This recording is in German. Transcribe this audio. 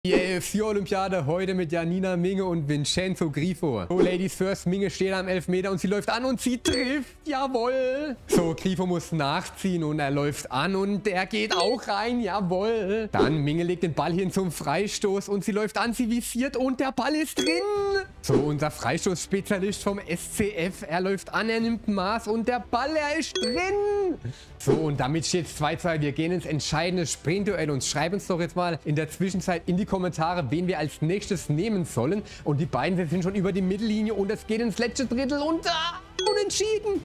Die AFC-Olympiade heute mit Janina Minge und Vincenzo Grifo. So, Ladies first. Minge steht am Elfmeter und sie läuft an und sie trifft. Jawohl. So, Grifo muss nachziehen und er läuft an und er geht auch rein. Jawohl. Dann Minge legt den Ball hin zum Freistoß und sie läuft an, sie visiert und der Ball ist drin. So, unser Freistoßspezialist vom SCF. Er läuft an, er nimmt Maß und der Ball, er ist drin. So, und damit steht es 2-2. Wir gehen ins entscheidende Sprintduell und schreiben uns doch jetzt mal in der Zwischenzeit in die Kommentare, wen wir als nächstes nehmen sollen. Und die beiden sind schon über die Mittellinie und es geht ins letzte Drittel und unentschieden.